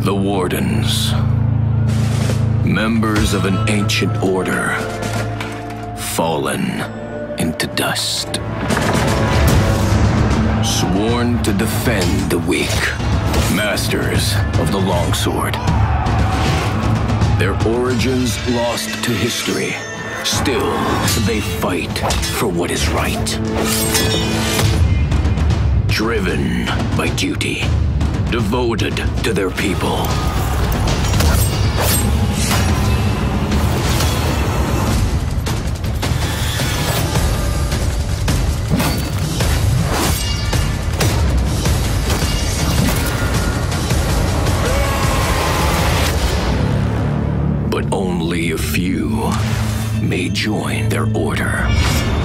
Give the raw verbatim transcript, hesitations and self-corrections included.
The Wardens. Members of an ancient order, fallen into dust. Sworn to defend the weak, masters of the longsword. Their origins lost to history. Still, they fight for what is right. Driven by duty, devoted to their people. But only a few may join their order.